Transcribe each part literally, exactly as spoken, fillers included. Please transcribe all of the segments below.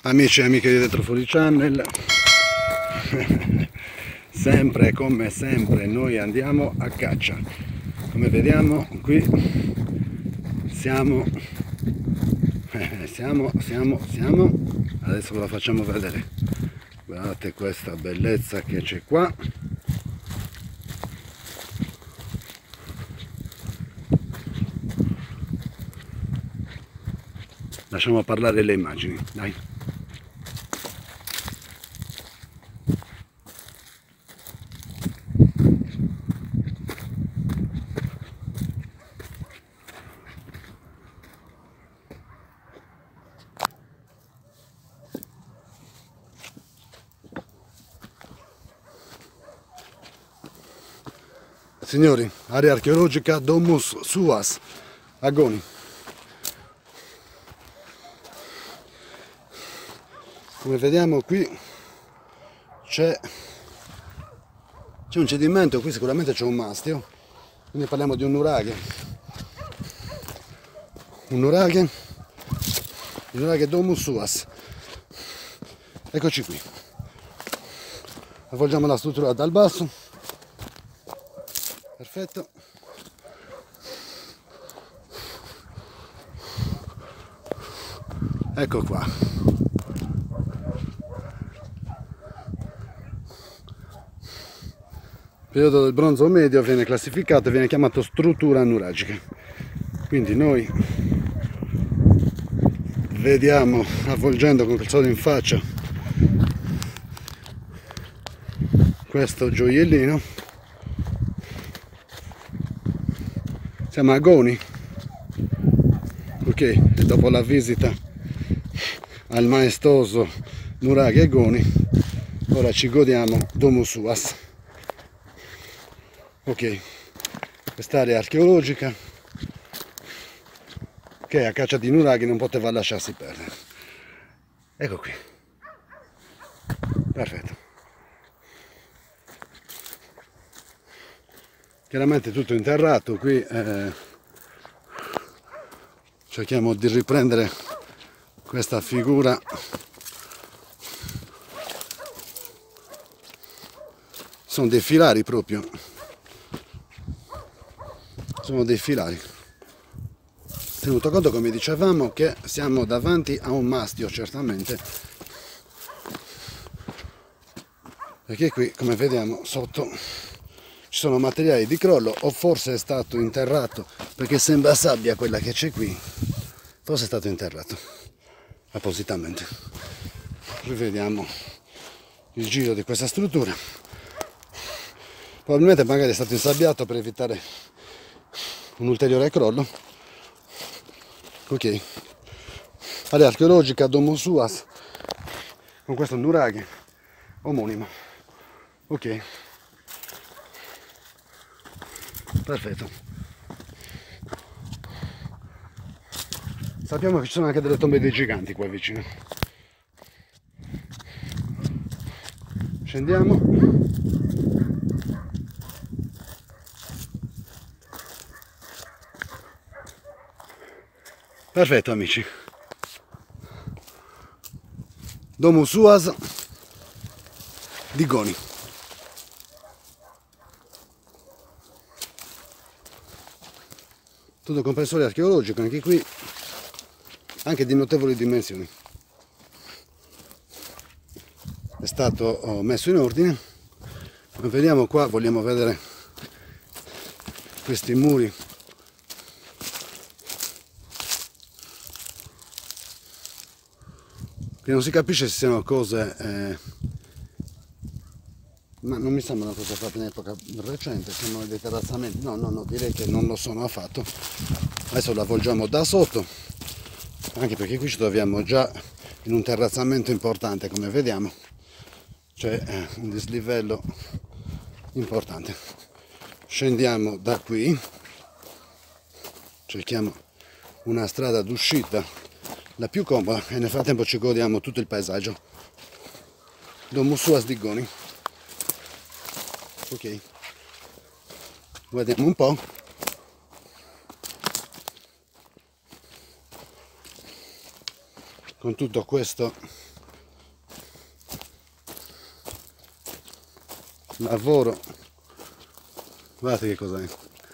Amici e amiche di Retrofoli Channel, sempre come sempre noi andiamo a caccia. Come vediamo qui siamo, siamo, siamo, siamo, adesso ve la facciamo vedere. Guardate questa bellezza che c'è qua. Lasciamo parlare le immagini, dai. Signori, area archeologica Domus Suas, Agoni. Come vediamo qui c'è un cedimento, qui sicuramente c'è un mastio, quindi parliamo di un nuraghe. Un nuraghe, il nuraghe Domus Suas. Eccoci qui. Avvolgiamo la struttura dal basso. Perfetto. Ecco qua. Il periodo del bronzo medio viene classificato e viene chiamato struttura nuragica. Quindi noi vediamo, avvolgendo con il sodo in faccia, questo gioiellino. Siamo a Agoni, ok, e dopo la visita al maestoso nuraghe Agoni, ora ci godiamo Domus Suas. Ok, quest'area archeologica che a caccia di nuraghi non poteva lasciarsi perdere. Ecco qui, perfetto. Chiaramente tutto interrato, qui eh, cerchiamo di riprendere questa figura sono dei filari proprio, sono dei filari. Tenuto conto, come dicevamo, che siamo davanti a un mastio certamente, perché qui, come vediamo sotto, ci sono materiali di crollo, o forse è stato interrato, perché sembra sabbia quella che c'è qui, forse è stato interrato appositamente. Rivediamo il giro di questa struttura. Probabilmente magari è stato insabbiato per evitare un ulteriore crollo. Ok, area archeologica Domus Suas con questo nuraghe omonimo. Ok, perfetto. Sappiamo che ci sono anche delle tombe dei giganti qua vicino. Scendiamo. Perfetto amici. Domus Suas di Goni. Tutto comprensore archeologico, anche qui, anche di notevoli dimensioni. È stato messo in ordine. Come vediamo qua, vogliamo vedere questi muri che non si capisce se siano cose, eh, ma non mi sembrano cose fatte in epoca recente, sembrano dei terrazzamenti. No, no, no, direi che non lo sono affatto. Adesso la avvolgiamo da sotto, anche perché qui ci troviamo già in un terrazzamento importante, come vediamo. C'è eh, un dislivello importante. Scendiamo da qui, cerchiamo una strada d'uscita la più comoda e nel frattempo ci godiamo tutto il paesaggio. Domus Suas di Goni. Ok, guardiamo un po'. Con tutto questo lavoro, guardate che cos'è,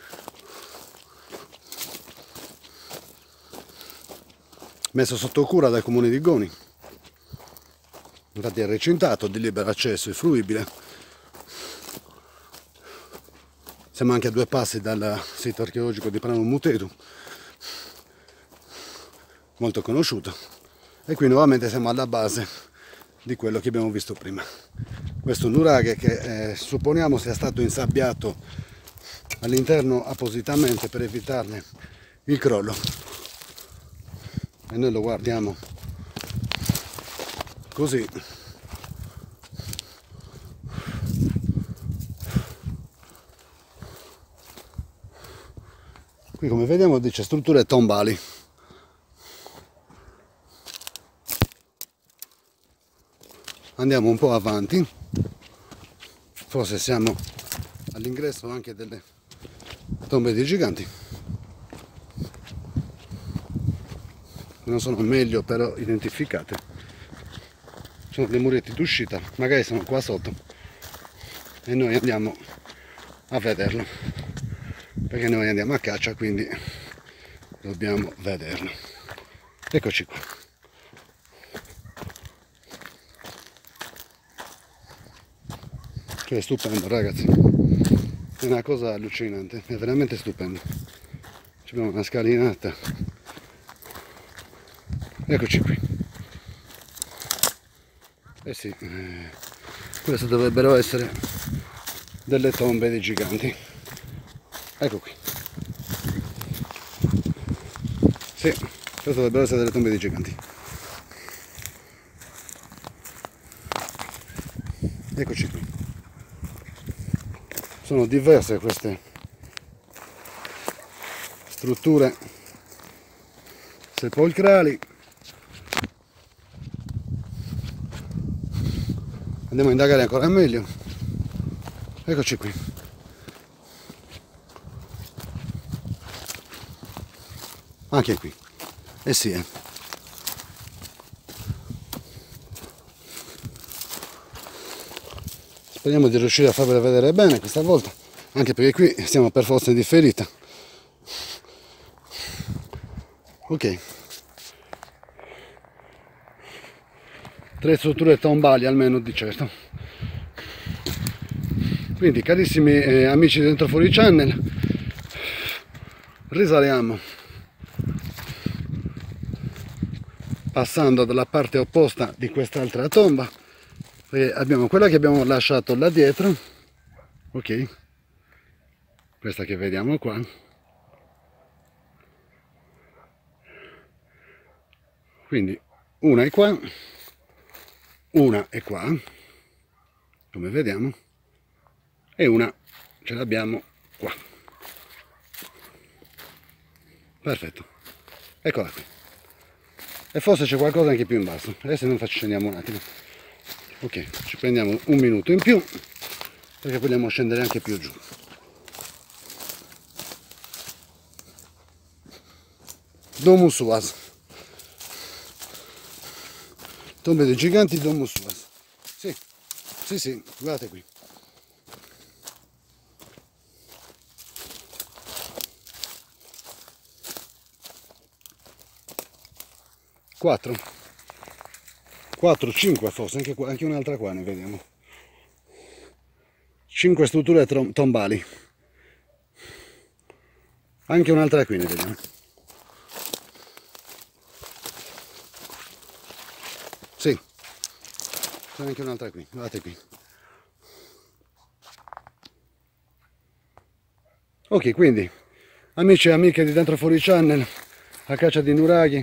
messo sotto cura dal comune di Goni, infatti è recintato, di libero accesso, è fruibile, siamo anche a due passi dal sito archeologico di Prano Mutetu, molto conosciuto, e qui nuovamente siamo alla base di quello che abbiamo visto prima. Questo nuraghe che eh, supponiamo sia stato insabbiato all'interno appositamente per evitarne il crollo, e noi lo guardiamo così. Qui, come vediamo, dice strutture tombali. Andiamo un po' avanti, forse siamo all'ingresso anche delle tombe dei giganti, non sono meglio però identificate, ci sono dei muretti d'uscita, magari sono qua sotto e noi andiamo a vederlo, perché noi andiamo a caccia, quindi dobbiamo vederlo. Eccoci qua. Che è stupendo, ragazzi, è una cosa allucinante, è veramente stupendo. Ci abbiamo una scalinata, eccoci qui. Eh sì, eh, queste dovrebbero essere delle tombe dei giganti. Ecco qui. Sì, queste dovrebbero essere delle tombe dei giganti. Eccoci qui. Sono diverse queste strutture sepolcrali. Andiamo a indagare ancora meglio. Eccoci qui. Anche qui. Eh sì, eh. Speriamo di riuscire a farvela vedere bene questa volta, anche perché qui siamo per forza in differita. Ok. Tre strutture tombali almeno di certo. Quindi, carissimi eh, amici di Dentro Fuori Channel, risaliamo passando dalla parte opposta di quest'altra tomba. E abbiamo quella che abbiamo lasciato là dietro, ok, questa che vediamo qua, quindi una è qua, una è qua, come vediamo, e una ce l'abbiamo qua. Perfetto, eccola qui. E forse c'è qualcosa anche più in basso, adesso non facci scendiamo un attimo. Ok, ci prendiamo un minuto in più perché vogliamo scendere anche più giù. Domus Suas, tombe dei giganti, Domus Suas. Sì, sì, sì, guardate qui. Quattro. quattro, cinque forse, anche, anche un'altra qua ne vediamo. cinque strutture tombali. Anche un'altra qui ne vediamo. Sì, c'è anche un'altra qui, guardate qui. Ok, quindi, amici e amiche di Dentro Fuori Channel, a caccia di nuraghi.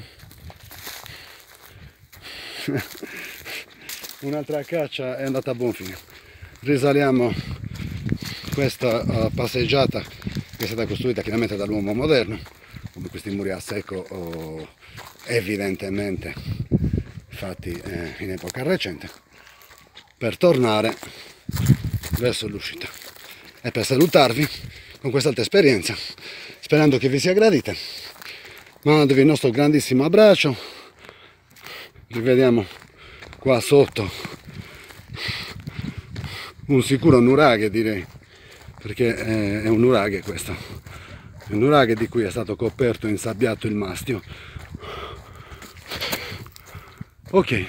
Un'altra caccia è andata a buon fine. Risaliamo questa uh, passeggiata che è stata costruita chiaramente dall'uomo moderno, come questi muri a secco oh, evidentemente fatti eh, in epoca recente, per tornare verso l'uscita e per salutarvi con quest'altra esperienza, sperando che vi sia gradita, mandandovi il nostro grandissimo abbraccio. Vi vediamo qua sotto un sicuro nuraghe, direi, perché è, è un nuraghe questo, è un nuraghe di cui è stato coperto e insabbiato il mastio. Ok,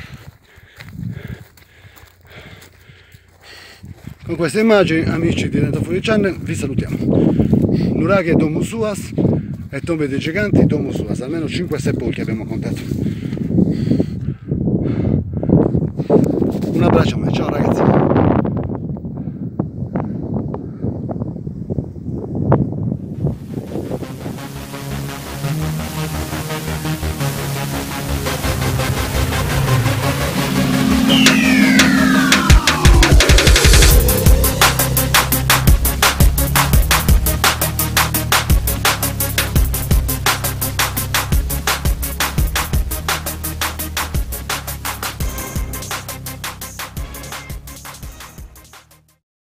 con queste immagini, amici di Dentafuri Channel, vi salutiamo. Nuraghe Domus Suas e tombe dei giganti Domus Suas, almeno cinque sepolcri abbiamo contato. Un abbraccio a me, ciao ragazzi.